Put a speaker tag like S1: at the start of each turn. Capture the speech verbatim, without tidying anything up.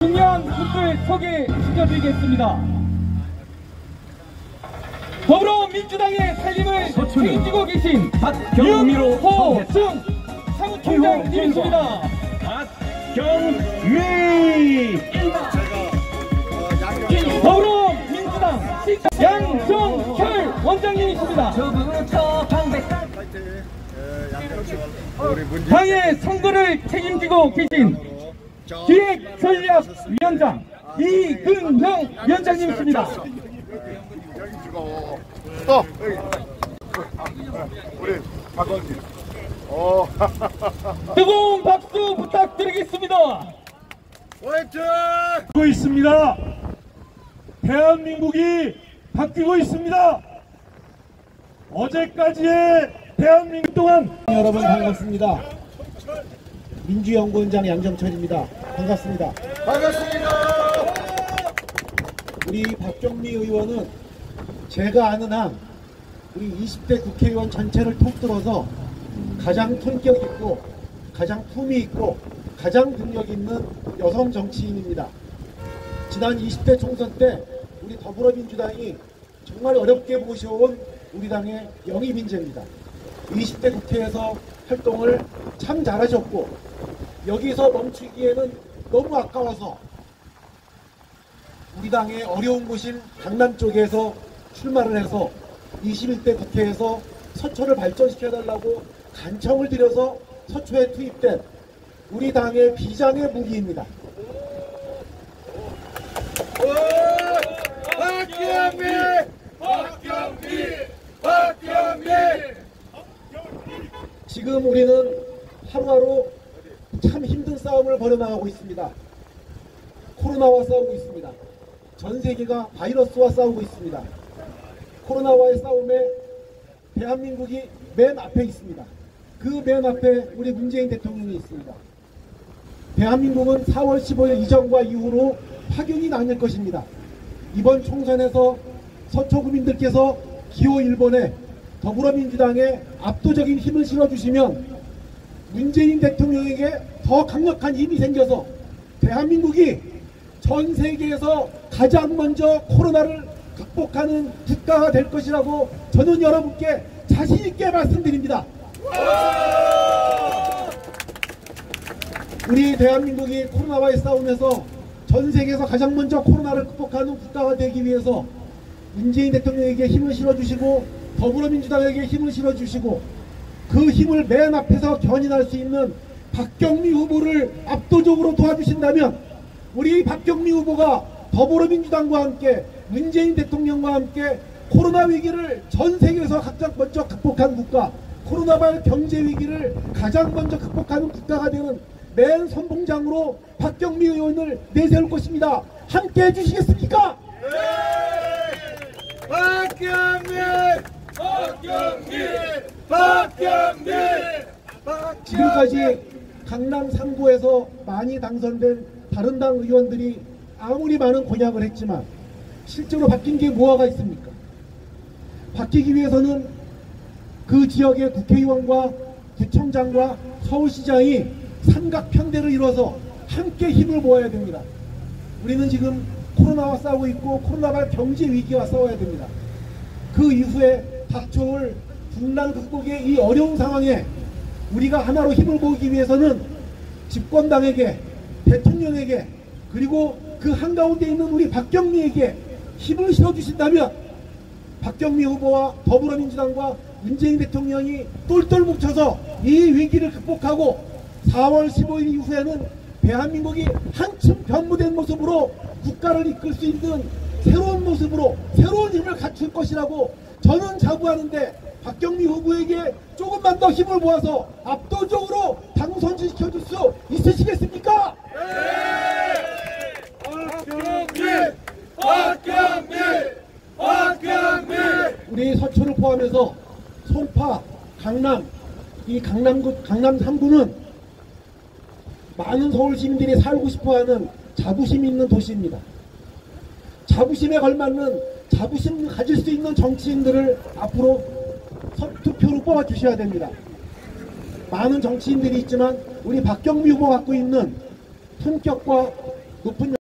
S1: 중요한 분들 소개시켜드리겠습니다. 더불어민주당의 살림을 책임지고 계신 윤호중 사무총장님이십니다.
S2: 박경미.
S1: 더불어민주당 양정철 원장님이십니다. 당의 선거를 책임지고 계신 기획전략위원장 이근형 위원장님이십니다.
S3: 또 우리 박원진. 어.
S1: 뜨거운 박수 부탁드리겠습니다.
S3: 화이팅!
S2: 바뀌고 있습니다. 대한민국이 바뀌고 있습니다. 어제까지의 대한민국 동안
S4: 여러분 반갑습니다. 민주연구원장 양정철입니다. 반갑습니다.
S3: 반갑습니다.
S4: 우리 박경미 의원은 제가 아는 한 우리 이십 대 국회의원 전체를 통틀어서 가장 품격 있고 가장 품위 있고 가장 능력 있는 여성 정치인입니다. 지난 이십 대 총선 때 우리 더불어민주당이 정말 어렵게 모셔온 우리 당의 영입 인재입니다. 이십 대 국회에서 활동을 참 잘하셨고 여기서 멈추기에는 너무 아까워서 우리 당의 어려운 곳인 강남 쪽에서 출마를 해서 이십일 대 국회에서 서초를 발전시켜달라고 간청을 드려서 서초에 투입된 우리 당의 비장의 무기입니다.
S3: 박경미! 박경미! 박경미!
S4: 지금 우리는 하루하루 참 힘든 싸움을 벌여나가고 있습니다. 코로나와 싸우고 있습니다. 전 세계가 바이러스와 싸우고 있습니다. 코로나와의 싸움에 대한민국이 맨 앞에 있습니다. 그 맨 앞에 우리 문재인 대통령이 있습니다. 대한민국은 사월 십오일 이전과 이후로 확연히 나뉠 것입니다. 이번 총선에서 서초구민들께서 기호 일 번에 더불어민주당에 압도적인 힘을 실어주시면 문재인 대통령에게 더 강력한 힘이 생겨서 대한민국이 전 세계에서 가장 먼저 코로나를 극복하는 국가가 될 것이라고 저는 여러분께 자신있게 말씀드립니다. 우리 대한민국이 코로나와의 싸움에서 전 세계에서 가장 먼저 코로나를 극복하는 국가가 되기 위해서 문재인 대통령에게 힘을 실어주시고 더불어민주당에게 힘을 실어주시고 그 힘을 맨 앞에서 견인할 수 있는 박경미 후보를 압도적으로 도와주신다면 우리 박경미 후보가 더불어민주당과 함께 문재인 대통령과 함께 코로나 위기를 전 세계에서 가장 먼저 극복한 국가, 코로나발 경제 위기를 가장 먼저 극복하는 국가가 되는 맨 선봉장으로 박경미 의원을 내세울 것입니다. 함께 해주시겠습니까?
S3: 네! 박경미! 박경미! 박경미! 박경미!
S4: 지금까지 강남 삼 구에서 많이 당선된 다른 당 의원들이 아무리 많은 공약을 했지만 실제로 바뀐 게 뭐가 있습니까? 바뀌기 위해서는 그 지역의 국회의원과 구청장과 서울시장이 삼각편대를 이뤄서 함께 힘을 모아야 됩니다. 우리는 지금 코로나와 싸우고 있고 코로나발 경제 위기와 싸워야 됩니다. 그 이후에 닥쳐올 분란 극복의 이 어려운 상황에 우리가 하나로 힘을 모으기 위해서는 집권당에게, 대통령에게, 그리고 그 한가운데 있는 우리 박경미에게 힘을 실어주신다면 박경미 후보와 더불어민주당과 문재인 대통령이 똘똘 뭉쳐서 이 위기를 극복하고 사월 십오일 이후에는 대한민국이 한층 변모된 모습으로 국가를 이끌 수 있는 새로운 모습으로 새로운 힘을 갖출 것이라고 저는 자부하는데 박경미 후보에게 조금만 더 힘을 모아서 압도적으로 당선시켜줄 수 있으시겠습니까?
S3: 네! 박경미! 박경미! 박경미!
S4: 우리 서초를 포함해서 송파, 강남, 이 강남구, 강남 삼 구는 많은 서울 시민들이 살고 싶어하는 자부심 있는 도시입니다. 자부심에 걸맞는 자부심 가질 수 있는 정치인들을 앞으로 투표로 뽑아주셔야 됩니다. 많은 정치인들이 있지만 우리 박경미 후보 갖고 있는 품격과 높은